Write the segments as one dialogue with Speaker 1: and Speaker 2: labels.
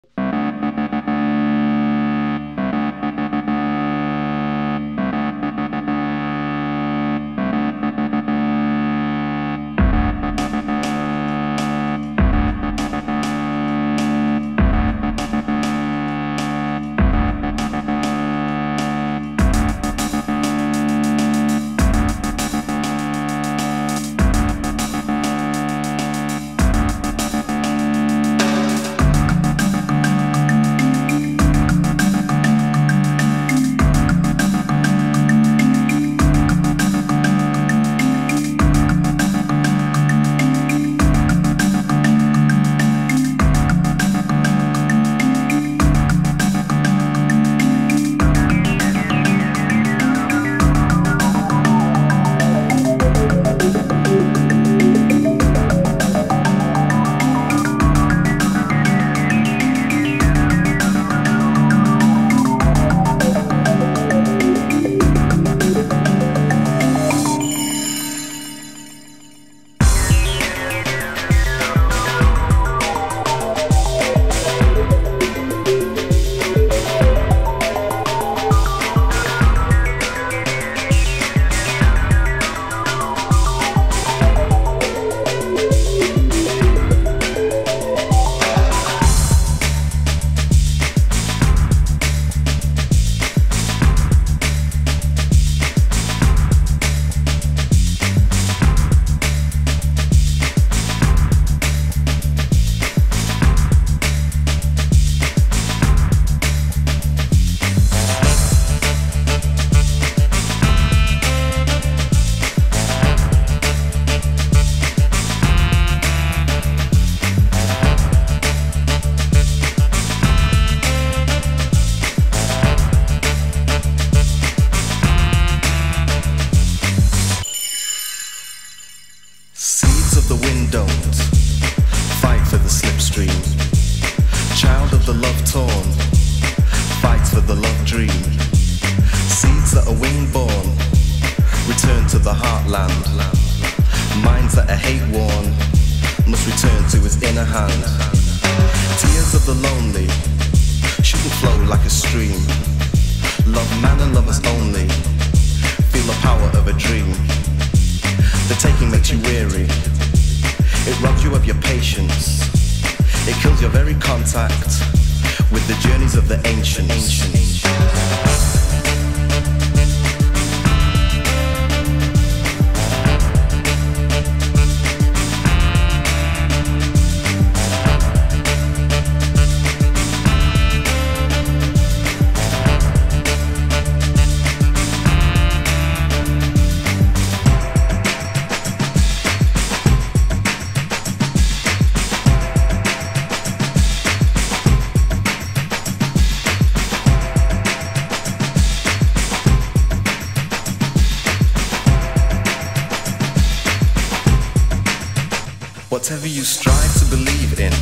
Speaker 1: Whatever you strive to believe in,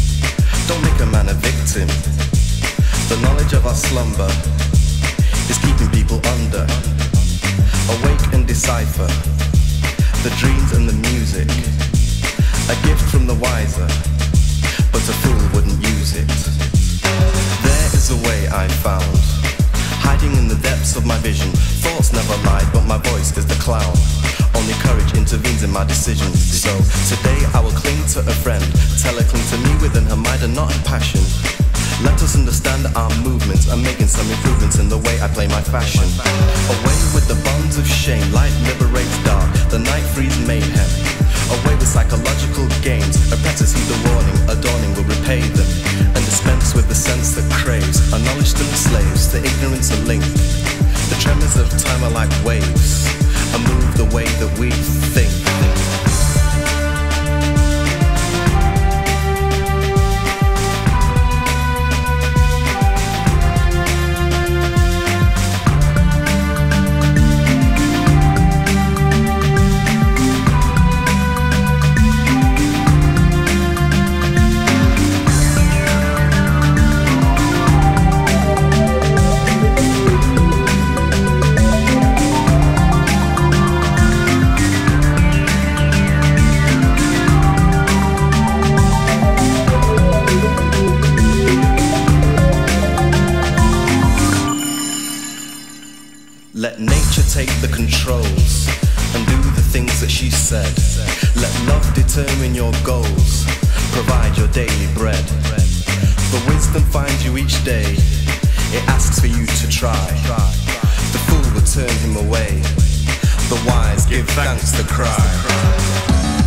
Speaker 1: don't make a man a victim. The knowledge of our slumber is keeping people under. Awake and decipher the dreams and the music, a gift from the wiser, but a fool wouldn't use it. There is a way I found, hiding in the depths of my vision. Thoughts never lied, but my voice is the clown. Only courage intervenes in my decisions. So today I will cling to a friend, tell her cling to me within her mind and not in passion. Let us understand our movements. I'm making some improvements in the way I play my fashion. Away with the bonds of shame, light liberates dark, the night frees mayhem. Away with psychological games, apprentice heed the warning, adorning will repay them, and dispense with the sense that craves. Our knowledge still enslaves, to ignorance a link. The tremors of time are like waves, and move the way that we think. Let nature take the controls and do the things that she said. Let love determine your goals, provide your daily bread. The wisdom finds you each day, it asks for you to try. The fool will turn him away, the wise give thanks to cry.